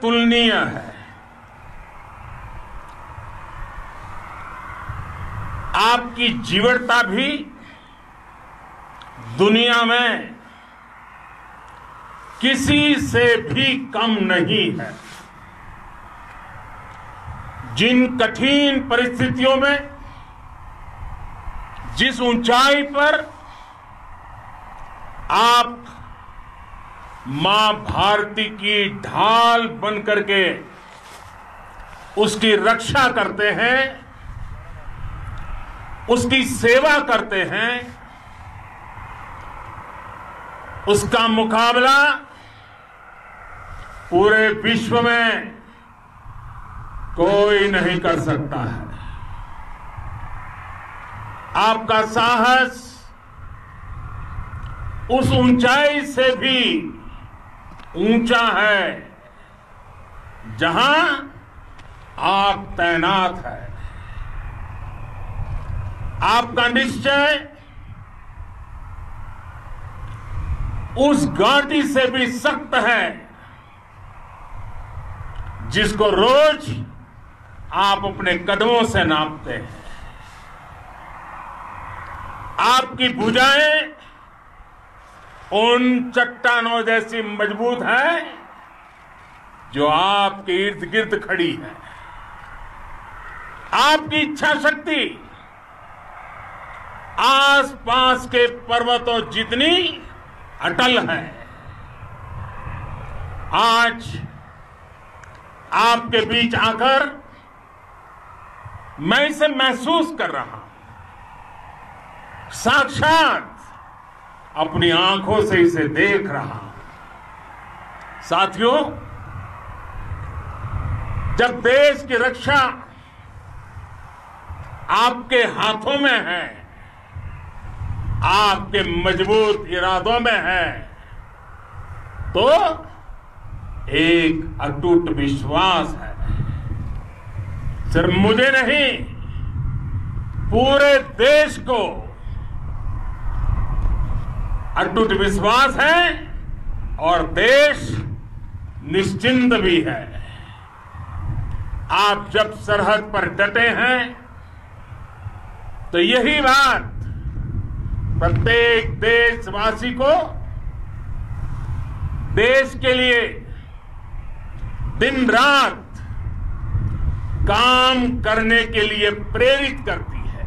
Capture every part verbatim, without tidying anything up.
अतुलनीय है। आपकी जीवटता भी दुनिया में किसी से भी कम नहीं है। जिन कठिन परिस्थितियों में, जिस ऊंचाई पर आप मां भारती की ढाल बन करके उसकी रक्षा करते हैं, उसकी सेवा करते हैं, उसका मुकाबला पूरे विश्व में कोई नहीं कर सकता है। आपका साहस उस ऊंचाई से भी ऊंचा है जहां आप तैनात है। आपका निश्चय उस घाटी से भी सख्त है जिसको रोज आप अपने कदमों से नापते हैं। आपकी भुजाएं उन चट्टानों जैसी मजबूत है जो आपके इर्द गिर्द खड़ी है। आपकी इच्छा शक्ति आसपास के पर्वतों जितनी अटल है। आज आपके बीच आकर मैं इसे महसूस कर रहा हूं, साक्षात अपनी आंखों से इसे देख रहा हूं। साथियों, जब देश की रक्षा आपके हाथों में है, आपके मजबूत इरादों में है, तो एक अटूट विश्वास है। सिर्फ मुझे नहीं, पूरे देश को अटूट विश्वास है और देश निश्चिंत भी है। आप जब सरहद पर डटे हैं तो यही बात प्रत्येक देशवासी को देश के लिए दिन रात काम करने के लिए प्रेरित करती है।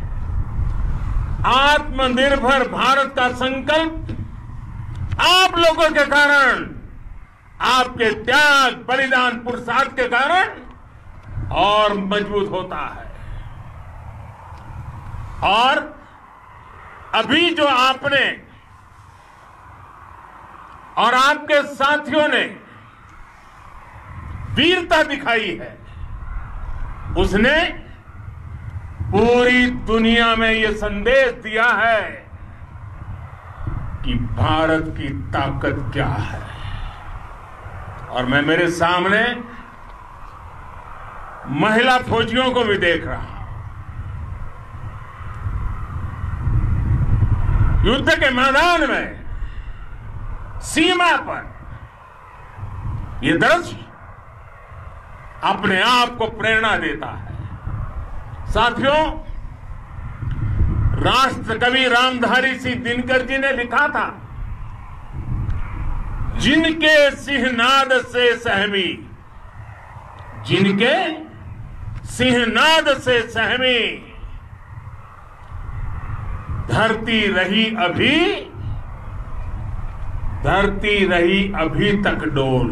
आत्मनिर्भर भारत का संकल्प आप लोगों के कारण, आपके त्याग, बलिदान, पुरुषार्थ के कारण और मजबूत होता है। और अभी जो आपने और आपके साथियों ने वीरता दिखाई है, उसने पूरी दुनिया में यह संदेश दिया है कि भारत की ताकत क्या है। और मैं मेरे सामने महिला फौजियों को भी देख रहा हूं। युद्ध के मैदान में, सीमा पर यह दृश्य अपने आप को प्रेरणा देता है। साथियों, राष्ट्र कवि रामधारी सिंह दिनकर जी ने लिखा था, जिनके सिंहनाद से सहमी, जिनके सिंहनाद से सहमी, धरती रही अभी, धरती रही अभी तक डोल।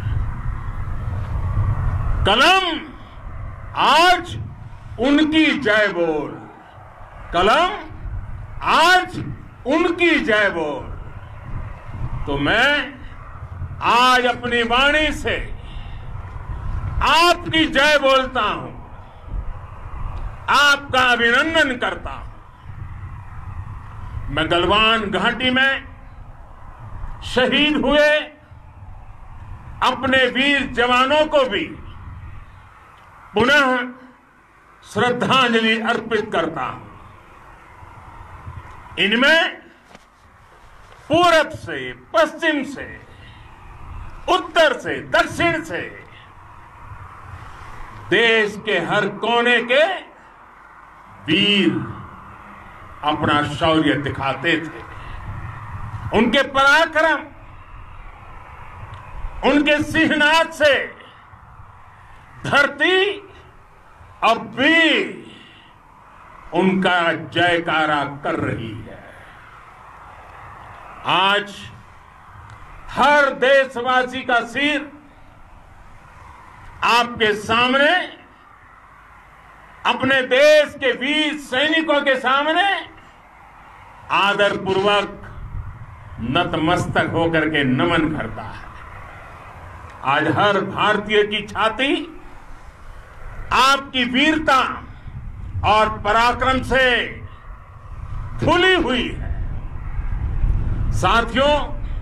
कलम आज उनकी जय बोल, कलम आज उनकी जय बोल। तो मैं आज अपनी वाणी से आपकी जय बोलता हूं, आपका अभिनंदन करता हूं। मैं गलवान घाटी में शहीद हुए अपने वीर जवानों को भी पुनः श्रद्धांजलि अर्पित करता हूं। इनमें पूरब से, पश्चिम से, उत्तर से, दक्षिण से देश के हर कोने के वीर अपना शौर्य दिखाते थे। उनके पराक्रम, उनके सिंहनाद से धरती अब भी उनका जयकारा कर रही है। आज हर देशवासी का सिर आपके सामने, अपने देश के वीर सैनिकों के सामने आदरपूर्वक नतमस्तक होकर के नमन करता है। आज हर भारतीय की छाती आपकी वीरता और पराक्रम से फूली हुई है। साथियों,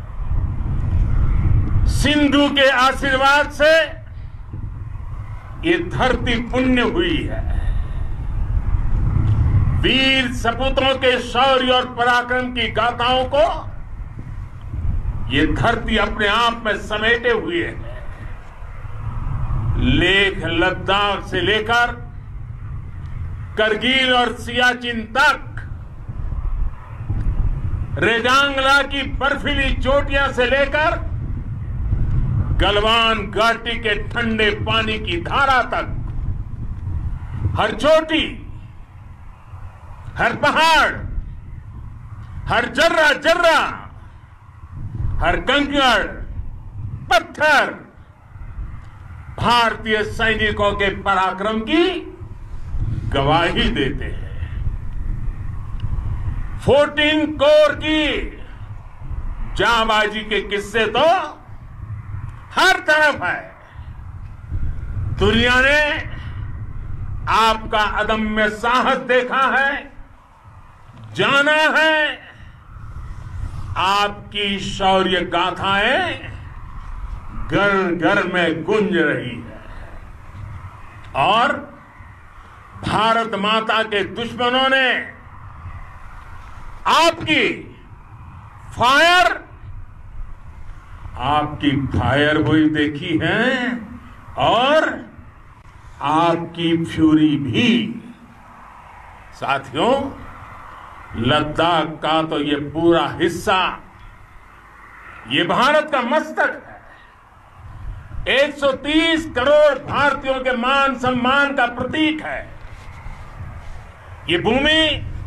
सिंधु के आशीर्वाद से ये धरती पुण्य हुई है। वीर सपूतों के शौर्य और पराक्रम की गाथाओं को ये धरती अपने आप में समेटे हुए है। लेह लद्दाख से लेकर करगिल और सियाचिन तक, रेजांगला की बर्फीली चोटियां से लेकर गलवान घाटी के ठंडे पानी की धारा तक, हर चोटी, हर पहाड़, हर जर्रा जर्रा, हर कंकड़ पत्थर भारतीय सैनिकों के पराक्रम की गवाही देते हैं। फोर्टीन कोर की जांबाजी के किस्से तो हर तरफ है। दुनिया ने आपका अदम्य साहस देखा है, जाना है। आपकी शौर्य गाथाएं घर घर में गूंज रही है और भारत माता के दुश्मनों ने आपकी फायर आपकी फायर हुई देखी है और आपकी फ्यूरी भी। साथियों, लद्दाख का तो ये पूरा हिस्सा ये भारत का मस्तक है। एक सौ तीस करोड़ भारतीयों के मान सम्मान का प्रतीक है। ये भूमि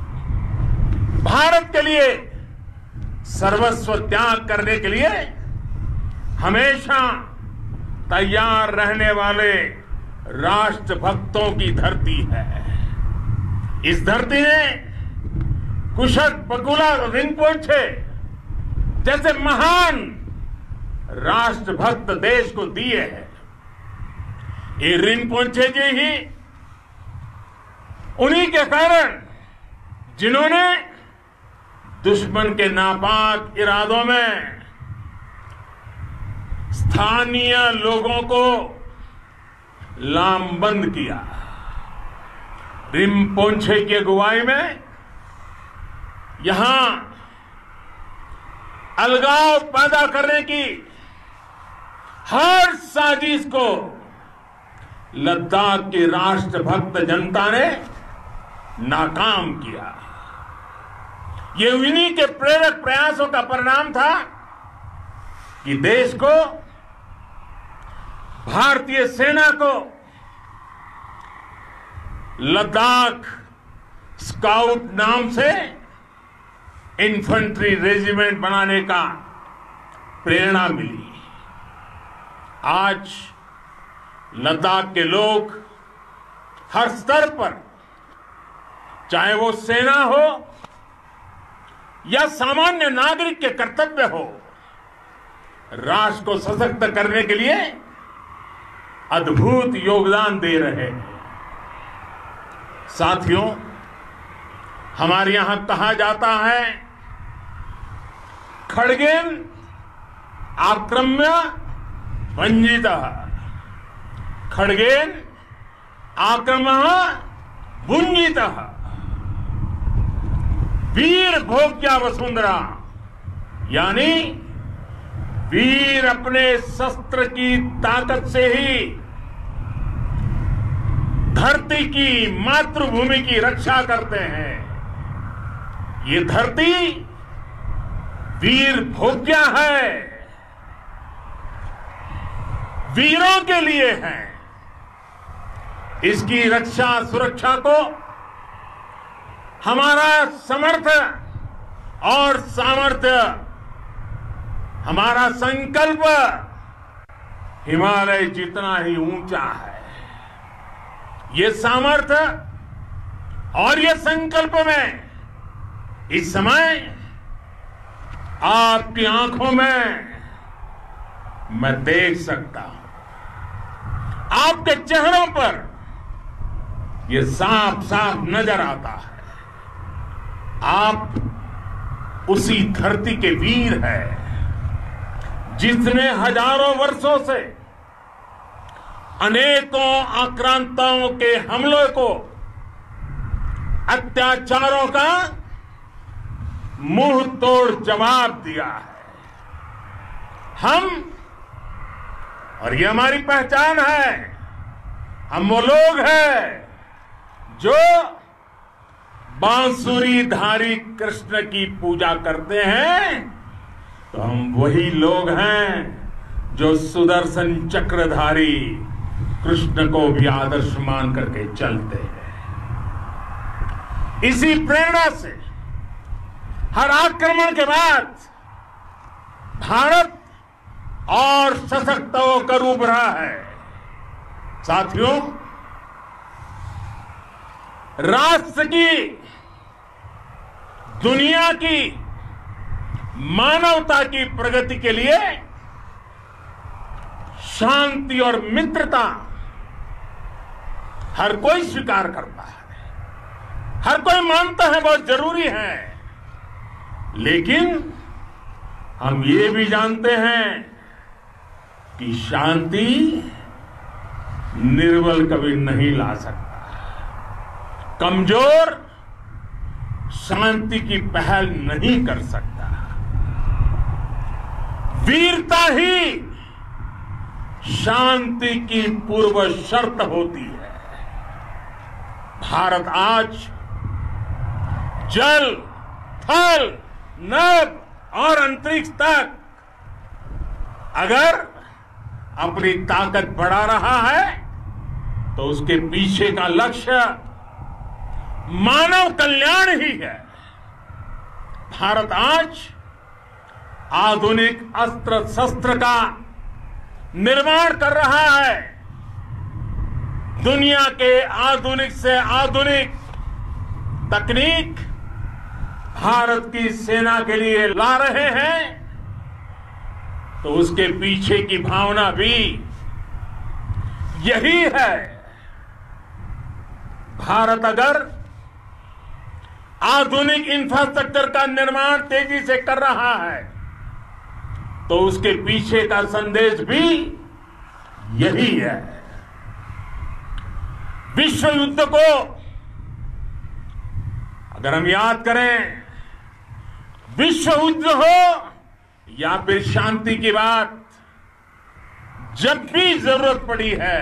भारत के लिए सर्वस्व त्याग करने के लिए हमेशा तैयार रहने वाले राष्ट्रभक्तों की धरती है। इस धरती ने कुशक बकुला रिंपोचे जैसे महान राष्ट्रभक्त देश को दिए हैं। ये रिंपोचे जी ही उन्हीं के कारण जिन्होंने दुश्मन के नापाक इरादों में स्थानीय लोगों को लामबंद किया। रिंपोचे की अगुवाई में यहां अलगाव पैदा करने की हर साजिश को लद्दाख की राष्ट्रभक्त जनता ने नाकाम किया। ये उन्हीं के प्रेरक प्रयासों का परिणाम था कि देश को, भारतीय सेना को लद्दाख स्काउट नाम से इन्फेंट्री रेजिमेंट बनाने का प्रेरणा मिली। आज लद्दाख के लोग हर स्तर पर, चाहे वो सेना हो या सामान्य नागरिक के कर्तव्य हो, राष्ट्र को सशक्त करने के लिए अद्भुत योगदान दे रहे हैं। साथियों, हमारे यहां कहा जाता है, खड्गेन आक्रम्य भंजितः, खड्गेन आक्रमः भुंजितः, वीर भोग्या वसुंधरा, यानी वीर अपने शस्त्र की ताकत से ही धरती की, मातृभूमि की रक्षा करते हैं। ये धरती वीर भोग्या है, वीरों के लिए है। इसकी रक्षा सुरक्षा को हमारा समर्थ और सामर्थ्य, हमारा संकल्प हिमालय जितना ही ऊंचा है। ये सामर्थ्य और ये संकल्प में इस समय आपकी आंखों में मैं देख सकता हूं। आपके चेहरों पर ये साफ साफ नजर आता है। आप उसी धरती के वीर हैं जिसने हजारों वर्षों से अनेकों आक्रांताओं के हमलों को, अत्याचारों का मुंह तोड़ जवाब दिया है। हम, और ये हमारी पहचान है, हम वो लोग हैं जो बांसुरीधारी कृष्ण की पूजा करते हैं, तो हम वही लोग हैं जो सुदर्शन चक्रधारी कृष्ण को भी आदर्श मान करके चलते हैं। इसी प्रेरणा से हर आक्रमण के बाद भारत और सशक्त होकर उभरा है। साथियों, राष्ट्र की, दुनिया की, मानवता की प्रगति के लिए शांति और मित्रता हर कोई स्वीकार करता है, हर कोई मानता है बहुत जरूरी है। लेकिन हम ये भी जानते हैं कि शांति निर्बल कभी नहीं ला सकता। कमजोर शांति की पहल नहीं कर सकता। वीरता ही शांति की पूर्व शर्त होती है। भारत आज जल, थल, नभ और अंतरिक्ष तक अगर अपनी ताकत बढ़ा रहा है तो उसके पीछे का लक्ष्य मानव कल्याण ही है। भारत आज आधुनिक अस्त्र शस्त्र का निर्माण कर रहा है। दुनिया के आधुनिक से आधुनिक तकनीक भारत की सेना के लिए ला रहे हैं, तो उसके पीछे की भावना भी यही है। भारत अगर आधुनिक इंफ्रास्ट्रक्चर का निर्माण तेजी से कर रहा है तो उसके पीछे का संदेश भी यही है। विश्व युद्ध को अगर हम याद करें, विश्व युद्ध हो या फिर शांति की बात, जब भी जरूरत पड़ी है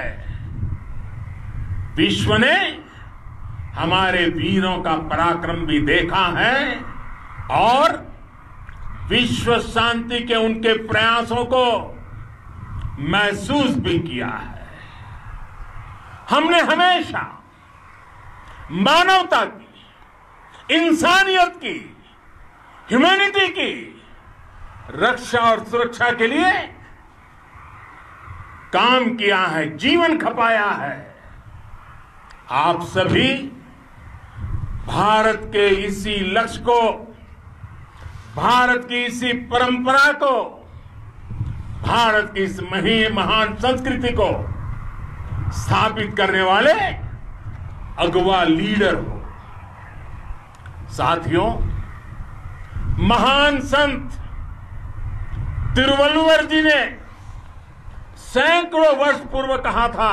विश्व ने हमारे वीरों का पराक्रम भी देखा है और विश्व शांति के उनके प्रयासों को महसूस भी किया है। हमने हमेशा मानवता की, इंसानियत की, ह्यूमैनिटी की रक्षा और सुरक्षा के लिए काम किया है, जीवन खपाया है। आप सभी भारत के इसी लक्ष्य को, भारत की इसी परंपरा को, भारत की इस महान संस्कृति को स्थापित करने वाले अगवा लीडर हो। साथियों, महान संत तिरुवल्लुवर जी ने सैकड़ों वर्ष पूर्व कहा था,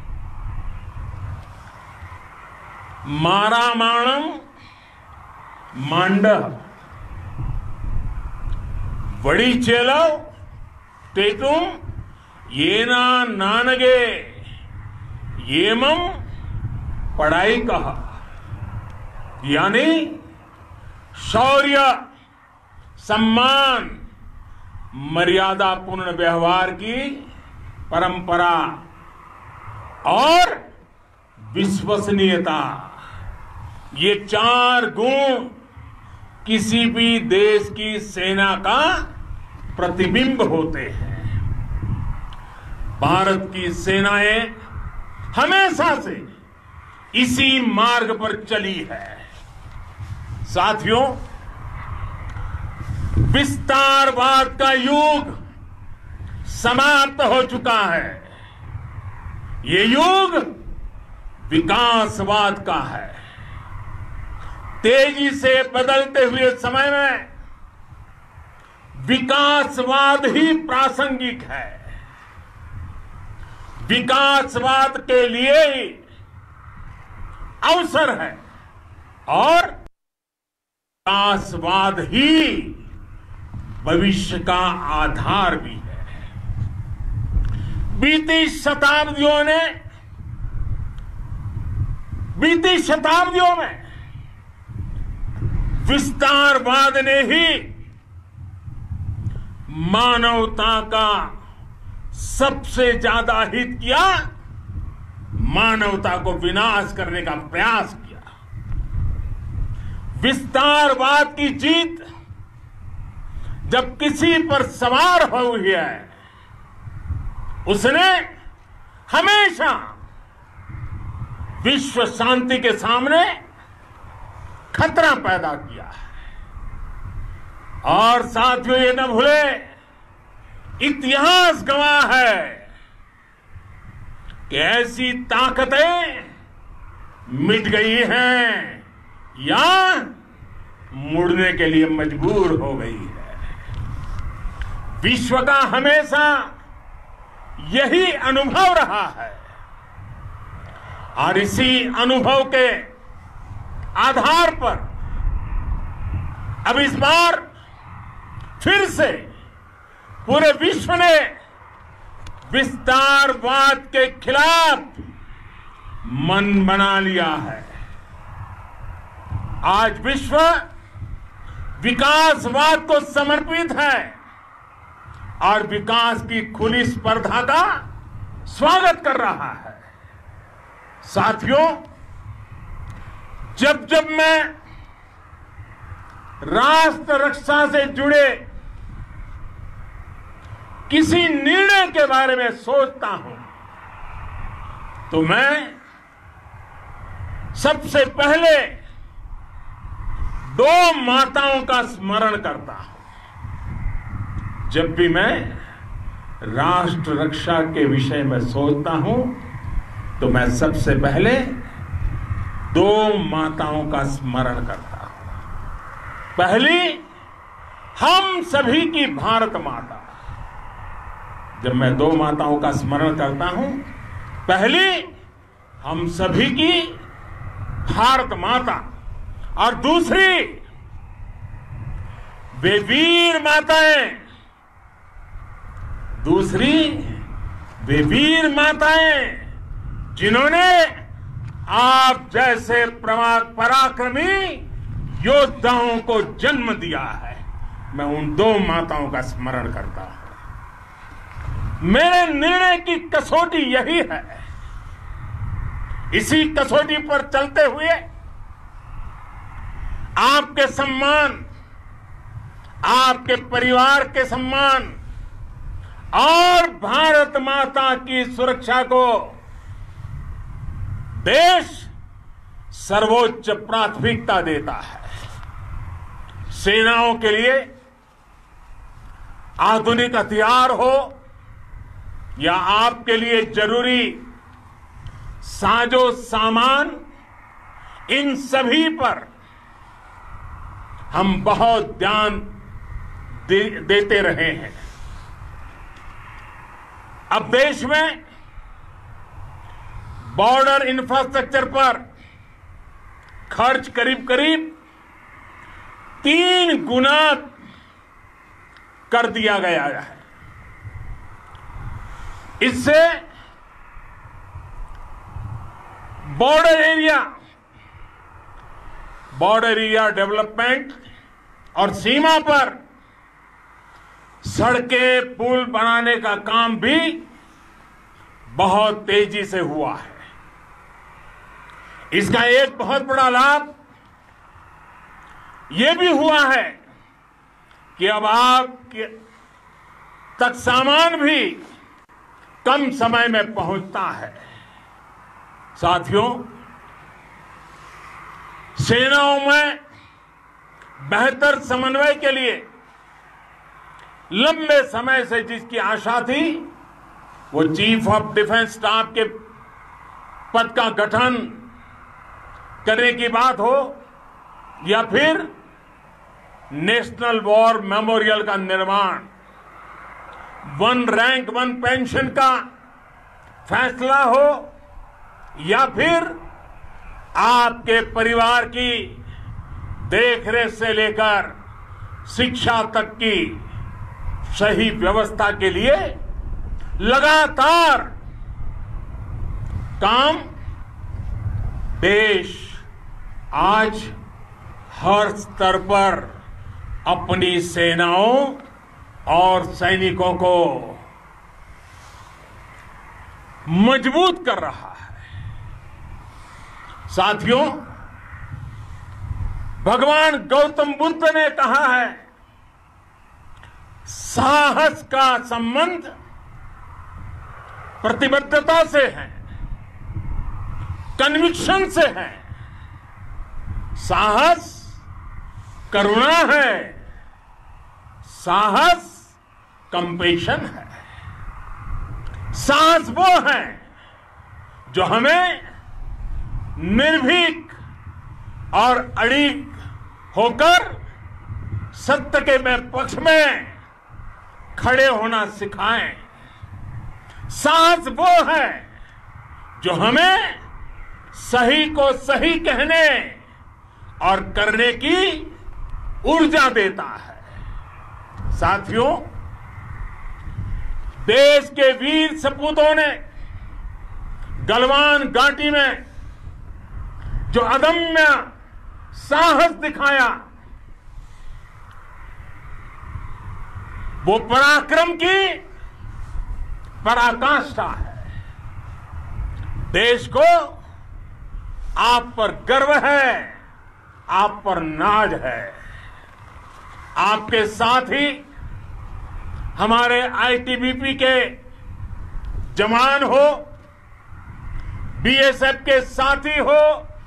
मारामाणम मांडव वड़ी चेलव स्टेटुम येना नानगे येमम पढ़ाई कहा, यानी शौर्य, सम्मान, मर्यादापूर्ण व्यवहार की परंपरा और विश्वसनीयता, ये चार गुण किसी भी देश की सेना का प्रतिबिंब होते हैं। भारत की सेनाएं हमेशा से इसी मार्ग पर चली है। साथियों, विस्तारवाद का युग समाप्त हो चुका है। ये युग विकासवाद का है। तेजी से बदलते हुए समय में विकासवाद ही प्रासंगिक है। विकासवाद के लिए अवसर है और विकासवाद ही भविष्य का आधार भी है। बीती शताब्दियों ने बीती शताब्दियों में विस्तारवाद ने ही मानवता का सबसे ज्यादा हित किया, मानवता को विनाश करने का प्रयास किया। विस्तारवाद की जीत जब किसी पर सवार हुई है, उसने हमेशा विश्व शांति के सामने खतरा पैदा किया है। और साथियों, ये न भूले, इतिहास गवाह है कि ऐसी ताकतें मिट गई हैं या मुड़ने के लिए मजबूर हो गई है। विश्व का हमेशा यही अनुभव रहा है और इसी अनुभव के आधार पर अब इस बार फिर से पूरे विश्व ने विस्तारवाद के खिलाफ मन बना लिया है। आज विश्व विकासवाद को समर्पित है और विकास की खुली स्पर्धा का स्वागत कर रहा है। साथियों, जब जब मैं राष्ट्र रक्षा से जुड़े किसी निर्णय के बारे में सोचता हूं तो मैं सबसे पहले दो माताओं का स्मरण करता हूं। जब भी मैं राष्ट्र रक्षा के विषय में सोचता हूं तो मैं सबसे पहले दो माताओं का स्मरण करता हूं। पहली, हम सभी की भारत माता। जब मैं दो माताओं का स्मरण करता हूं, पहली हम सभी की भारत माता और दूसरी वे वीर माताएं दूसरी वे वीर माताएं जिन्होंने आप जैसे पराक्रमी योद्धाओं को जन्म दिया है। मैं उन दो माताओं का स्मरण करता हूं। मेरे निर्णय की कसौटी यही है। इसी कसौटी पर चलते हुए आपके सम्मान, आपके परिवार के सम्मान और भारत माता की सुरक्षा को देश सर्वोच्च प्राथमिकता देता है। सेनाओं के लिए आधुनिक हथियार हो या आपके लिए जरूरी साजो सामान, इन सभी पर हम बहुत ध्यान दे, देते रहे हैं। अब देश में बॉर्डर इंफ्रास्ट्रक्चर पर खर्च करीब करीब तीन गुना कर दिया गया है। इससे border area border area development और सीमा पर सड़कें पुल बनाने का काम भी बहुत तेजी से हुआ है। इसका एक बहुत बड़ा लाभ यह भी हुआ है कि अब आप तक सामान भी कम समय में पहुंचता है। साथियों, सेनाओं में बेहतर समन्वय के लिए लंबे समय से जिसकी आशा थी, वो चीफ ऑफ डिफेंस स्टाफ के पद का गठन करने की बात हो या फिर नेशनल वॉर मेमोरियल का निर्माण, वन रैंक वन पेंशन का फैसला हो या फिर आपके परिवार की देखरेख से लेकर शिक्षा तक की सही व्यवस्था के लिए लगातार काम देश आज हर स्तर पर अपनी सेनाओं और सैनिकों को मजबूत कर रहा है। साथियों, भगवान गौतम बुद्ध ने कहा है, साहस का संबंध प्रतिबद्धता से है, कन्विक्शन से है। साहस करुणा है, साहस कंपेशन है। साहस वो है जो हमें निर्भीक और अड़िग होकर सत्य के में पक्ष में खड़े होना सिखाएं। साहस वो है जो हमें सही को सही कहने और करने की ऊर्जा देता है। साथियों, देश के वीर सपूतों ने गलवान घाटी में जो अदम्य साहस दिखाया, वो पराक्रम की पराकाष्ठा है। देश को आप पर गर्व है, आप पर नाज है। आपके साथ ही हमारे आईटीबीपी के जवान हो, बीएसएफ के साथी हो,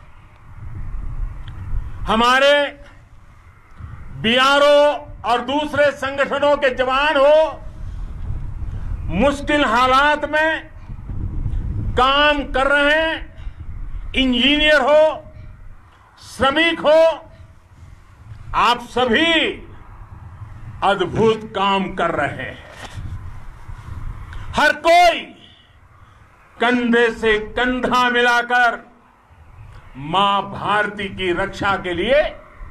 हमारे बीआरओ और दूसरे संगठनों के जवान हो, मुश्किल हालात में काम कर रहे हैं, इंजीनियर हो, श्रमिक हो, आप सभी अद्भुत काम कर रहे हैं। हर कोई कंधे से कंधा मिलाकर मां भारती की रक्षा के लिए,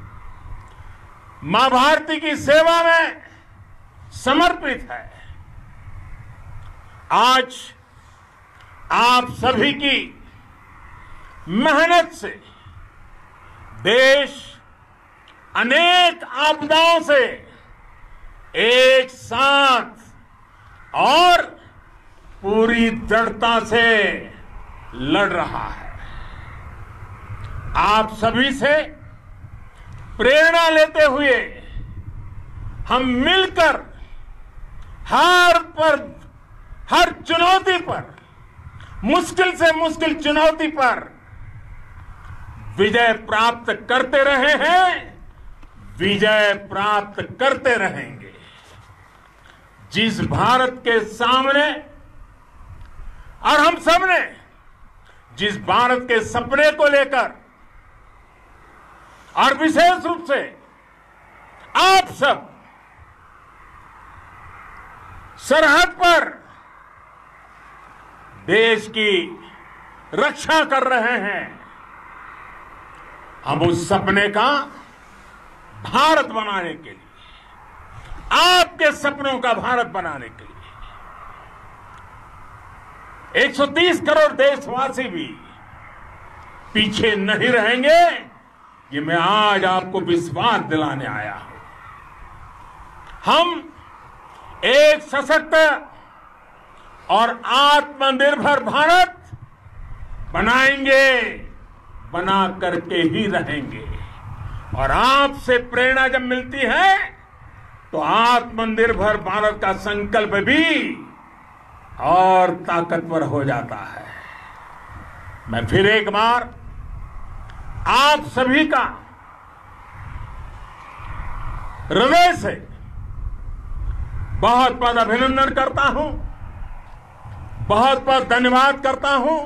मां भारती की सेवा में समर्पित है। आज आप सभी की मेहनत से देश अनेक आपदाओं से एक साथ और पूरी दृढ़ता से लड़ रहा है। आप सभी से प्रेरणा लेते हुए हम मिलकर हर पर हर चुनौती पर, मुश्किल से मुश्किल चुनौती पर विजय प्राप्त करते रहे हैं, विजय प्राप्त करते रहेंगे। जिस भारत के सामने और हम सबने जिस भारत के सपने को लेकर और विशेष रूप से आप सब सरहद पर देश की रक्षा कर रहे हैं, हम उस सपने का भारत बनाने के लिए, आपके सपनों का भारत बनाने के लिए एक सौ तीस करोड़ देशवासी भी पीछे नहीं रहेंगे, ये मैं आज आपको विश्वास दिलाने आया हूं। हम एक सशक्त और आत्मनिर्भर भारत बनाएंगे, बना करके ही रहेंगे। और आपसे प्रेरणा जब मिलती है तो आत्मनिर्भर भारत का संकल्प भी और ताकतवर हो जाता है। मैं फिर एक बार आप सभी का हृदय से बहुत बहुत अभिनंदन करता हूं, बहुत बहुत धन्यवाद करता हूं।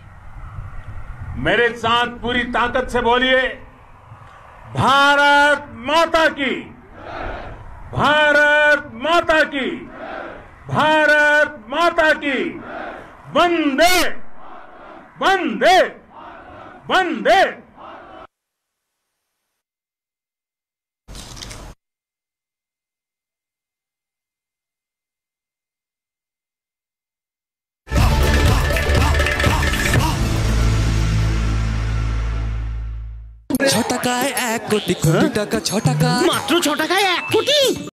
मेरे साथ पूरी ताकत से बोलिए, भारत माता की, भारत माता की, भारत माता की, वंदे वंदे वंदे। ছ টাকায় এক কোটি কোটি টাকা, ছ টাকা মাত্র ছ টাকায় এক কোটি।